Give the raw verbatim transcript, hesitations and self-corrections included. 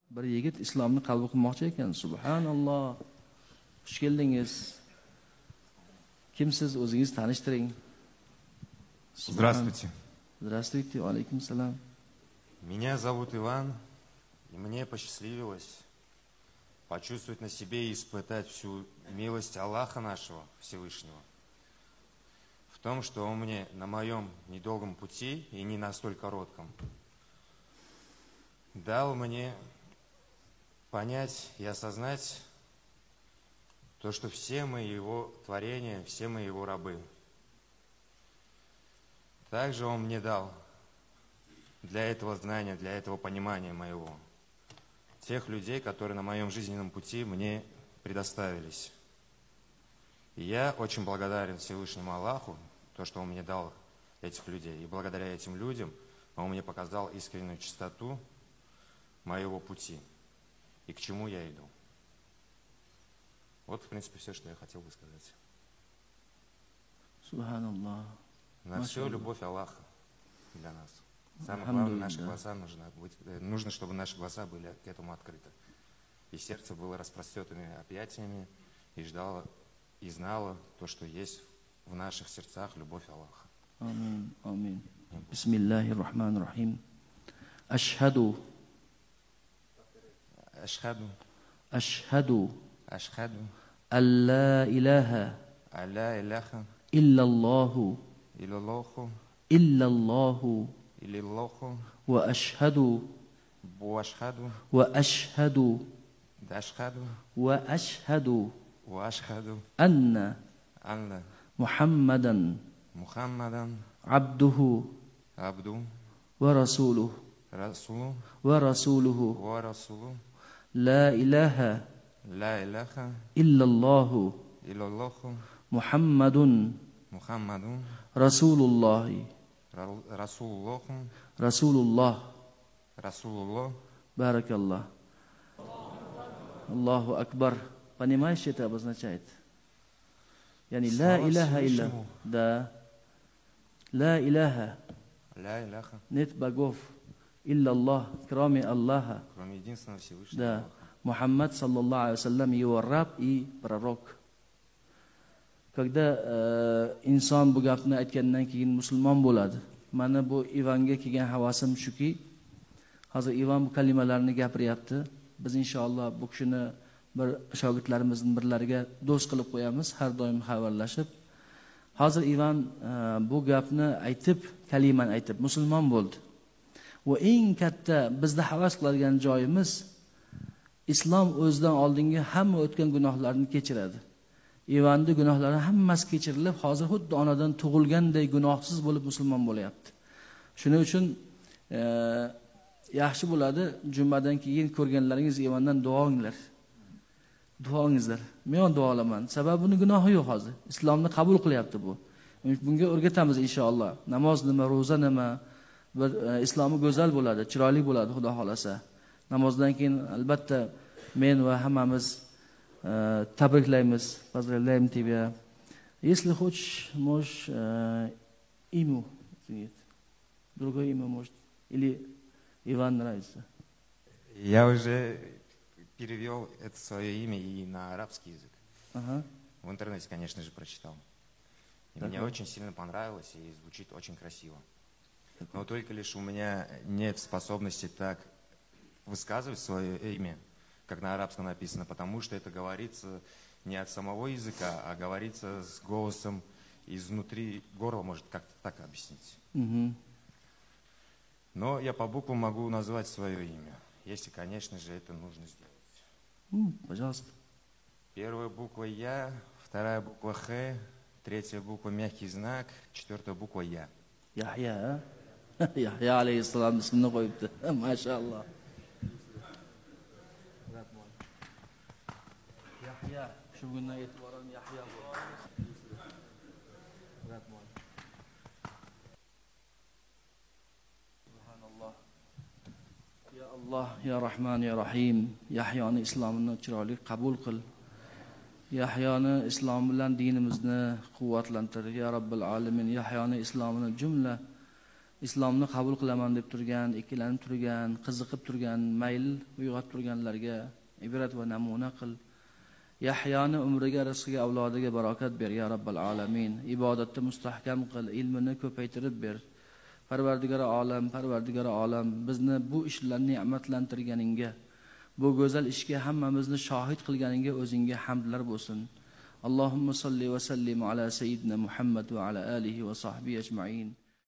Bir yigit islomni qabul qilmoqchi ekan. Subhanalloh. Xush keldingiz. Kimsiz, o'zingiz tanishtiring. Здравствуйте. Здравствуйте, алейкум салам. Меня зовут Иван, и мне посчастливилось почувствовать на себе и испытать всю милость Аллаха нашего Всевышнего. В том, что Он мне на моем недолгом пути, и не настолько коротком, дал мне понять и осознать то, что все мы Его творения, все мы Его рабы. Также Он мне дал для этого знания, для этого понимания моего, тех людей, которые на моем жизненном пути мне предоставились. И я очень благодарен Всевышнему Аллаху, то, что Он мне дал этих людей. И благодаря этим людям Он мне показал искреннюю чистоту моего пути и к чему я иду. Вот, в принципе, все, что я хотел бы сказать. Субханаллах. На все любовь Аллаха для нас. Самое главное, наши глаза нужно быть, нужно, чтобы наши глаза были к этому открыты. И сердце было распростертыми объятиями и ждало, и знало то, что есть в наших сердцах любовь Аллаха. Амин, амин. Бисмиллахир рахманир рахим. Ашхаду. Ашхаду. Ашхаду. Ашхаду. Алла илаха. Алла илаха. Иллаллаху. Иллаллаху. Иллаллаху. Иллаллаху. Ва ашхаду. Ва ашхаду. Ва ашхаду. Дашхаду. Ва ашхаду. Ва ашхаду. Анна. Анна. Мухаммадан. Мухаммадан. Абдуху. Абду. Ва расулуху. Расулу. Ва расулуху. Ва расулу. لا إله لا إله إلا الله إلا الله محمد محمد رسول الله رسول الله رسول الله رسول الله. بارك الله. الله أكبر. Понимаешь, что это обозначает? Yani لا إله إلا. Да. لا إله. لا إله. Нет богов. Илля Аллах, кроме Аллаха. Кроме единственного Всевышнего. Да. Мухаммад, саллаллаху алейхи вассалям, его раб и пророк. Когда э, inson bu gapni aytgandan keyin musulmon bo'ladi. Mana bu Ivanga kelgan havasim shuki, hozir Ivan bu kalimalarni gapiryapti. Biz inshaalloh bu kishini bir shogirdlarimizning birlariga do'st qilib qo'yamiz, har doim xabarlashib. Hozir Ivan e, bu gapni aytib, kalimani aytib musulmon bo'ldi. Va eng katta bizda havas qiladigan joyimiz islom o'zidan oldingi hamma o'tgan gunohlarni kechiradi. Ivanning gunohlari hammasi kechirilib, hozir xuddi onadan tug'ilganday gunohsiz bo'lib musulmon bo'lyapti. Shuning uchun e, yaxshi bo'ladi jumadan keyin ko'rganlaringiz Ivandan duo qilinglar. Duo qilinglar. Men ham duo qilaman. Sababi uni gunohi yo'q hozir. Islomni qabul qilyapti bu. Bunga o'rgatamiz inshaalloh. Namoz nima, roza nima, bir islomi go'zal bo'ladi, chiroyli bo'ladi Xudo xolasa. Namozdan keyin albatta men va hammamiz tabriklaymiz. Поздравляем тебя. Если хочешь, можешь имя сказать. Другое имя может. Или Иван нравится. Я уже перевел это свое имя и на арабский язык. Ага. В интернете, конечно же, прочитал. И мне очень сильно понравилось и звучит очень красиво. Но только лишь у меня нет способности так высказывать свое имя, как на арабском написано, потому что это говорится не от самого языка, а говорится с голосом изнутри горла, может как-то так объяснить. Угу. Но я по буквам могу назвать свое имя, если, конечно же, это нужно сделать. Mm, пожалуйста. Первая буква Я, вторая буква Х, третья буква мягкий знак, четвертая буква Я. Яхья, а? Яхья алейхиссалам ismini qo'yibdi. Mashallah. Yahya, shu kundan e'tiboran Yahya bo'ldi. Subhanalloh. Ya Alloh, ya Rahman, ya Rahim, Yahyoni islomini chiroyli qabul qil. Yahyoni islom bilan dinimizni quvvatlantir. Ya Robbil alamin, Yahyoni islomini jumla islomni qabul qilaman deb turgan, ikkilanib turgan, qiziqib turgan, mayl uyg'otib turganlarga ibrat va namuna qil. Yahyoni umriga, rizqiga, avlodiga barokat ber ya robbal alamin. Ibodatda mustahkam qil, ilmini ko'paytirib ber. Parvardigor olam, Parvardigor olam, bizni bu ishlarni ne'matlantirganingga, bu go'zal ishga hammamizni shohid qilganingga o'zingga hamdlar bo'lsin. Allohumma salli va sallim ala sayyidina Muhammad va ala alihi va sahbihi ajma'in.